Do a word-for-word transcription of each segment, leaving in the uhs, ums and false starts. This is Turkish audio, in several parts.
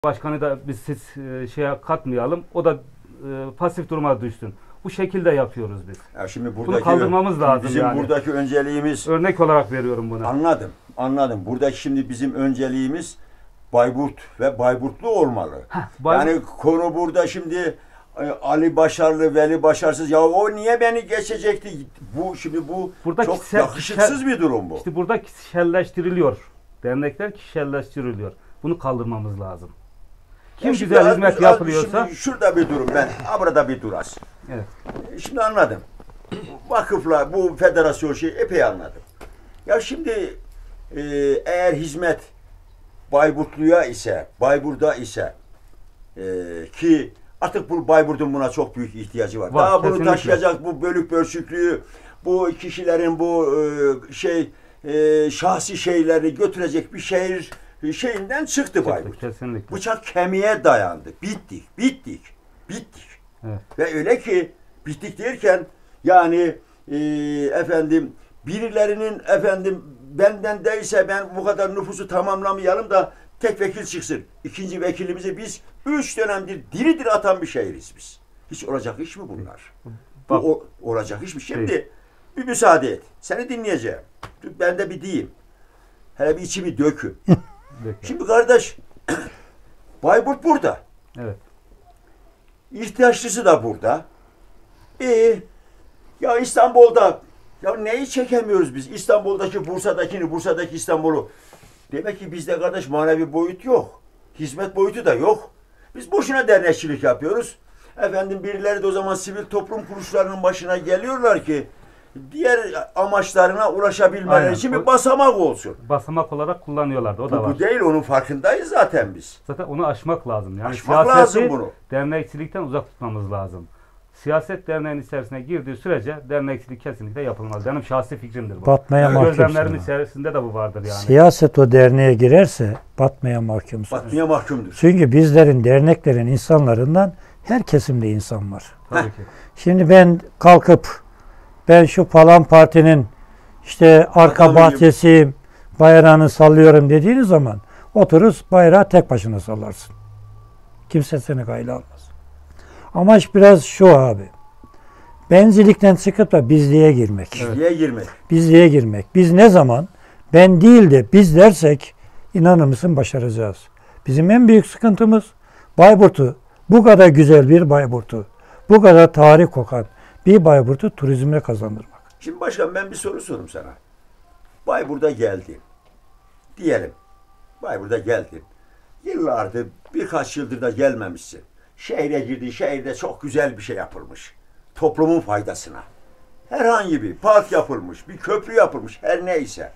Başkanı da biz siz e, şeye katmayalım. O da e, pasif duruma düşsün. Bu şekilde yapıyoruz biz. Ya şimdi buradaki, bunu kaldırmamız lazım bizim yani. buradaki önceliğimiz... Örnek olarak veriyorum bunu. Anladım, anladım. Buradaki şimdi bizim önceliğimiz Bayburt ve Bayburtlu olmalı. Heh, Bayburt. Yani konu burada şimdi Ali başarılı, Veli başarısız. Ya o niye beni geçecekti? Bu şimdi bu burada çok kişisel, yakışıksız kişisel, bir durum bu. İşte burada kişiselleştiriliyor. Dernekler kişiselleştiriliyor. Bunu kaldırmamız lazım. Kim güzel az, hizmet az, yapılıyorsa... Şimdi şurada bir durum, ben burada bir dur az. Evet. Şimdi anladım. Vakıfla bu federasyon şeyi epey anladım. Ya şimdi e, eğer hizmet Bayburtlu'ya ise, Bayburt'ta ise e, ki artık bu Bayburt'un buna çok büyük ihtiyacı var. var Daha bunu taşıyacak bu bölük bölçüklüğü, bu kişilerin bu e, şey e, şahsi şeyleri götürecek bir şehir şeyinden çıktı, çıktı Bayburt. Kesinlikle. Bıçak kemiğe dayandı. Bittik, bittik, bittik. Evet. Ve öyle ki bittik derken yani e, efendim birilerinin efendim benden değilse ben bu kadar nüfusu tamamlamayalım da tek vekil çıksın. İkinci vekilimizi biz üç dönemdir diri diri atan bir şehiriz biz. Hiç olacak iş mi bunlar? Bu o, olacak iş mi? Şimdi bir müsaade et. Seni dinleyeceğim. Ben de bir diyeyim. Hele bir içimi dökün. Şimdi kardeş Bayburt burada. Evet. İhtiyaçlısı da burada. Ee, ya İstanbul'da ya neyi çekemiyoruz biz? İstanbul'daki Bursa'dakini, Bursa'daki İstanbul'u. Demek ki bizde kardeş manevi boyut yok. Hizmet boyutu da yok. Biz boşuna dernekçilik yapıyoruz. Efendim birileri de o zaman sivil toplum kuruluşlarının başına geliyorlar ki diğer amaçlarına ulaşabilmeleri Aynen. için bir basamak olsun. Basamak olarak kullanıyorlardı. O bu, da var. Bu değil, onun farkındayız zaten biz. Zaten onu aşmak lazım. Yani aşmak lazım bunu. Dernekçilikten uzak tutmamız lazım. Siyaset derneğin içerisine girdiği sürece dernekçilik kesinlikle yapılmaz. Benim şahsi fikrimdir bu. Batmaya mahkumsun. Gözlemlerim içerisinde de bu vardır yani. Siyaset o derneğe girerse batmaya mahkumsun. Batmaya mahkumdur. Çünkü bizlerin, derneklerin insanlarından her kesimde insan var. Tabii ki. Şimdi ben kalkıp ben şu falan partinin işte arka Adamıyım. bahçesiyim, bayrağını sallıyorum dediğiniz zaman otururuz bayrağı tek başına sallarsın. Kimse seni kayda almaz. Amaç biraz şu abi. Bencilikten çıkıp da bizliğe girmek. Bizliğe evet. girmek. Bizliğe girmek. Biz ne zaman ben değil de biz dersek inanır mısın başaracağız. Bizim en büyük sıkıntımız Bayburt'u, bu kadar güzel bir Bayburt'u, bu kadar tarih kokan bir Bayburt'u turizmle kazandırmak. Şimdi başkan ben bir soru sorum sana. Bayburt'a geldin. Diyelim. Bayburt'a geldin. Yıllardır birkaç yıldır da gelmemişsin. Şehre girdin. Şehirde çok güzel bir şey yapılmış. Toplumun faydasına. Herhangi bir park yapılmış. Bir köprü yapılmış. Her neyse.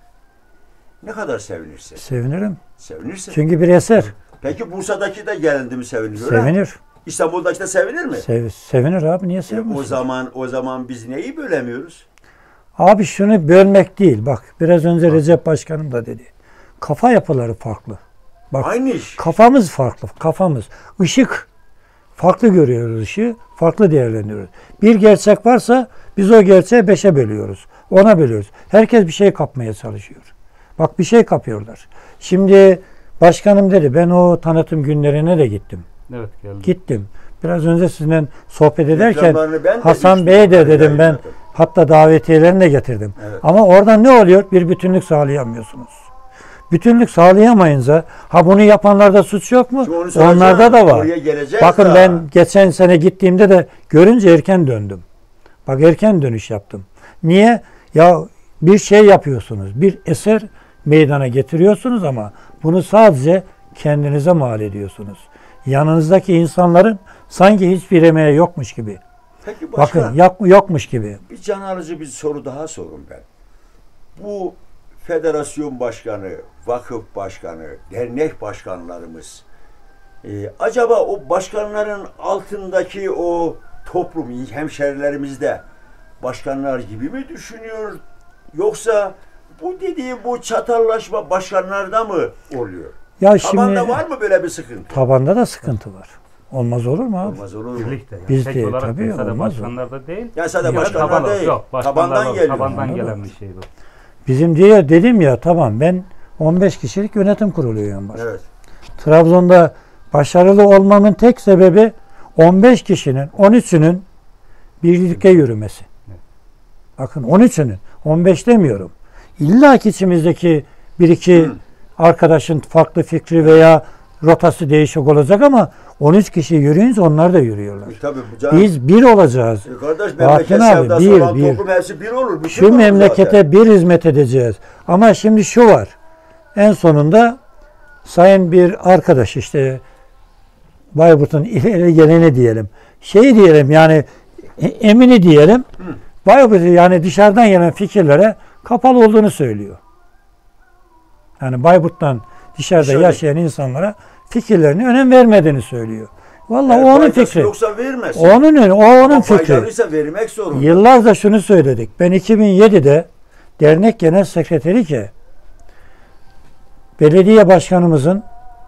Ne kadar sevinirsin? Sevinirim. Sevinirsin. Çünkü bir eser. Peki Bursa'daki de gelindi mi sevinir? Sevinir. İstanbul'daki de sevinir mi? Sev, sevinir abi. Niye sevinir? E, o zaman o zaman biz neyi bölemiyoruz? Abi şunu bölmek değil. Bak biraz önce Bak. Recep Başkanım da dedi. Kafa yapıları farklı. Bak, Aynı iş. Kafamız farklı. Kafamız. Işık. Farklı görüyoruz ışığı. Farklı değerlendiriyoruz. Bir gerçek varsa biz o gerçeği beşe bölüyoruz. Ona bölüyoruz. Herkes bir şey kapmaya çalışıyor. Bak bir şey kapıyorlar. Şimdi başkanım dedi ben o tanıtım günlerine de gittim. Evet geldim. Gittim. Biraz önce sizinle sohbet ederken Hasan de Bey'e de dedim ben zaten. Hatta davetiyelerini de getirdim. Evet. Ama oradan ne oluyor? Bir bütünlük sağlayamıyorsunuz. Bütünlük sağlayamayınca ha bunu yapanlarda suç yok mu? Onlarda da var. Bakın da. Ben geçen sene gittiğimde de görünce erken döndüm. Bak erken dönüş yaptım. Niye? Ya bir şey yapıyorsunuz. Bir eser meydana getiriyorsunuz ama bunu sadece kendinize mal ediyorsunuz. Yanınızdaki insanların sanki hiçbir emeği yokmuş gibi. Peki başka, bakın yok, yokmuş gibi. Bir can alıcı bir soru daha sorun ben. Bu federasyon başkanı, vakıf başkanı, dernek başkanlarımız e, acaba o başkanların altındaki o toplum, hemşerilerimizde başkanlar gibi mi düşünüyor? Yoksa bu dediği bu çatallaşma başkanlarda mı oluyor? Ya Tabanda şimdi, var mı böyle bir sıkıntı? Tabanda da sıkıntı var. Olmaz olur mu abi? Olmaz olur mu? Birlikte yani. Biz Tek de olarak tabii olmaz. başkanlarda değil. Ya sadece başkanlar değil. Yok, tabandan geliyor. Tabandan gelen bir şey bu. Bizim diye dedim ya tamam ben on beş kişilik yönetim kurulu üyeyim var. Evet. Trabzon'da başarılı olmamın tek sebebi on beş kişinin on üçünün birlikte yürümesi. Bakın on üçünün, on beş demiyorum. İlla ki içimizdeki bir iki Hı. arkadaşın farklı fikri veya rotası değişik olacak ama on üç kişi yürüyünce onlar da yürüyorlar. E, tabii, biz bir olacağız. E kardeş, memleket sevdası bir, olan bir. Toplum hepsi bir olur. Bir şu memlekete zaten. bir hizmet edeceğiz. Ama şimdi şu var. En sonunda sayın bir arkadaş işte Bayburt'un ileri geleni diyelim. Şey diyelim yani emini diyelim. Hı. Bayburt yani dışarıdan gelen fikirlere kapalı olduğunu söylüyor. Yani Bayburt'tan dışarıda Dışarı. yaşayan insanlara fikirlerine önem vermediğini söylüyor. Vallahi o onun fikri. Yoksa vermesin. Onun o onun Ama fikri. Faydalıysa vermek zorunda. Yıllarca şunu söyledik. Ben iki bin yedide dernek genel sekreteri ki belediye başkanımızın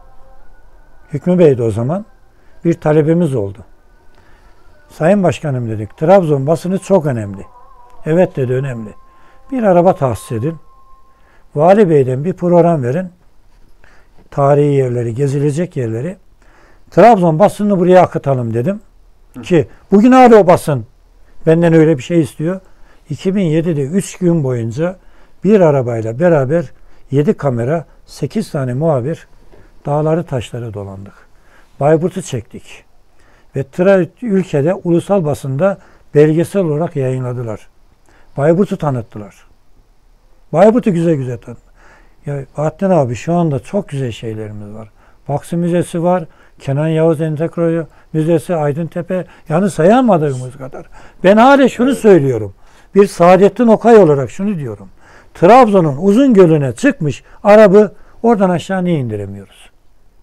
Hükmü Bey'di o zaman bir talebimiz oldu. Sayın Başkanım dedik. Trabzon basını çok önemli. Evet dedi önemli. Bir araba tahsis edin. Vali Bey'den bir program verin. Tarihi yerleri, gezilecek yerleri. Trabzon basınını buraya akıtalım dedim. Hı. Ki bugün hala o basın benden öyle bir şey istiyor. iki bin yedide üç gün boyunca bir arabayla beraber yedi kamera, sekiz tane muhabir dağları taşları dolandık. Bayburt'u çektik. Ve tra ülkede ulusal basında belgesel olarak yayınladılar. Bayburt'u tanıttılar. Bayburt'u güzel güzel tanıttılar. Ya Bahattin abi şu anda çok güzel şeylerimiz var. Baksı Müzesi var. Kenan Yavuz Entegro Müzesi, Aydıntepe. Yani sayamadığımız kadar. Ben hala şunu söylüyorum. Bir Saadettin Okay olarak şunu diyorum. Trabzon'un uzun gölüne çıkmış arabı oradan aşağı niye indiremiyoruz?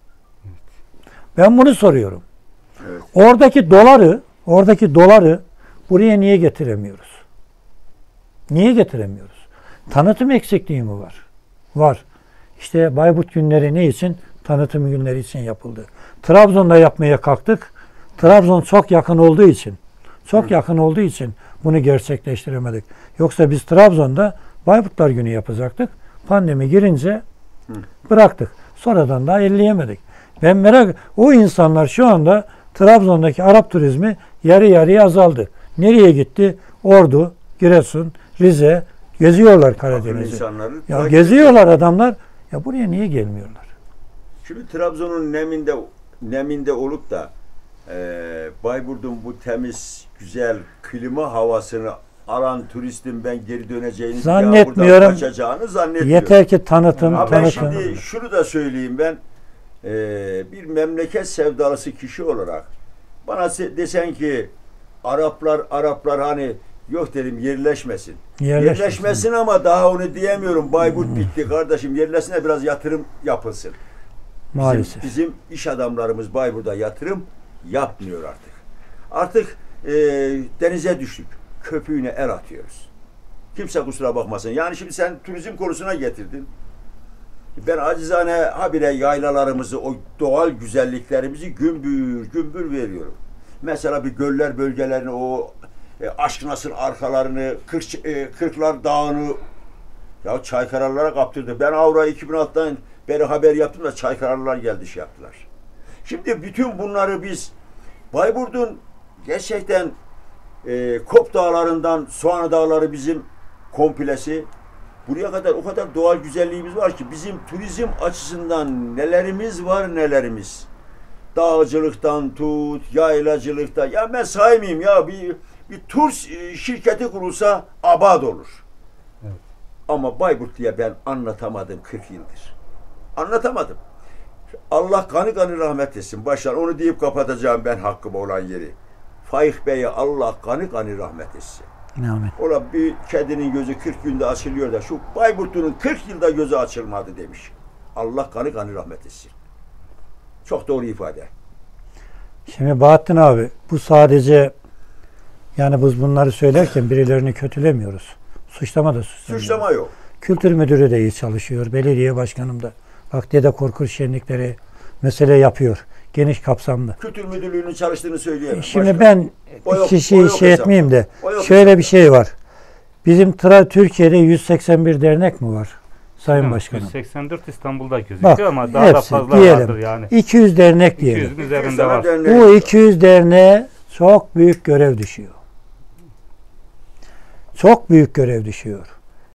Ben bunu soruyorum. Evet. Oradaki doları, oradaki doları buraya niye getiremiyoruz? Niye getiremiyoruz? Tanıtım eksikliği mi var? Var. İşte Bayburt günleri ne için? Tanıtım günleri için yapıldı. Trabzon'da yapmaya kalktık. Trabzon çok yakın olduğu için, çok Hı. yakın olduğu için bunu gerçekleştiremedik. Yoksa biz Trabzon'da Bayburtlar Günü yapacaktık. Pandemi girince Hı. bıraktık. Sonradan da elleyemedik. Ben merak, o insanlar şu anda Trabzon'daki Arap turizmi yarı yarıya azaldı. Nereye gitti? Ordu, Giresun, Rize geziyorlar Karadeniz'i. Ya geziyorlar adamlar. Ya buraya niye gelmiyorlar? Şimdi Trabzon'un neminde neminde olup da e, Bayburt'un bu temiz, güzel klima havasını alan turistin ben geri döneceğini, zannetmiyorum. Kaçacağını zannetmiyorum. Yeter ki tanıtım, ha, tanıtım. Ben şimdi şunu da söyleyeyim ben. Ee, bir memleket sevdalısı kişi olarak bana desen ki Araplar Araplar hani yok dedim yerleşmesin. Yerleşmesin, yerleşmesin ama daha onu diyemiyorum. Bayburt bitti kardeşim. Yerleşsine biraz yatırım yapılsın. Maalesef. Bizim, bizim iş adamlarımız Bayburt'a yatırım yapmıyor artık. Artık e, denize düştük. Köpüğüne el atıyoruz. Kimse kusura bakmasın. Yani şimdi sen turizm konusuna getirdin. Ben acizane habire yaylalarımızı, o doğal güzelliklerimizi gümbür gümbür veriyorum. Mesela bir göller bölgelerini, o e, Aşk Nasır arkalarını, kırk, e, Kırklar Dağı'nı ya Çaykararlara kaptırdı. Ben Avra iki bin altıdan beri haber yaptım da Çaykararlar geldi şey yaptılar. Şimdi bütün bunları biz Bayburt'un gerçekten e, Kop Dağları'ndan Soğanı Dağları bizim komplesi. Buraya kadar o kadar doğal güzelliğimiz var ki bizim turizm açısından nelerimiz var nelerimiz. Dağcılıktan tut, yaylacılıkta. Ya ben saymayayım ya bir bir tur şirketi kurulsa abad olur. Evet. Ama Bayburt diye ben anlatamadım kırk yıldır. Anlatamadım. Allah kanı kanı rahmet etsin. Başlar onu deyip kapatacağım ben hakkıma olan yeri. Faik Bey'e Allah kanı kanı rahmet etsin. Amin. Ola bir kedinin gözü kırk günde açılıyor da şu Bayburt'un kırk yılda gözü açılmadı demiş. Allah kanı kanı rahmet etsin. Çok doğru ifade. Şimdi Bahattin abi bu sadece yani biz bunları söylerken birilerini kötülemiyoruz. Suçlama da suçlamıyoruz. Suçlama yok. Kültür müdürü de iyi çalışıyor. Belediye başkanım da. Bak Dede Korkut şenlikleri mesele yapıyor. Geniş kapsamlı. Kültür müdürlüğünün çalıştığını söyleyemem. Şimdi başka. Ben o yok, kişiyi o şey etmeyeyim de şöyle bir şey var. Bizim tra Türkiye'de yüz seksen bir dernek mi var? Sayın Başkanım. yüz seksen dört İstanbul'da gözüküyor Bak, ama daha da hepsi, fazla diyelim, vardır yani. iki yüz dernek iki yüzün diyelim. üzerinde var. Bu iki yüz derneğe çok büyük görev düşüyor. Çok büyük görev düşüyor.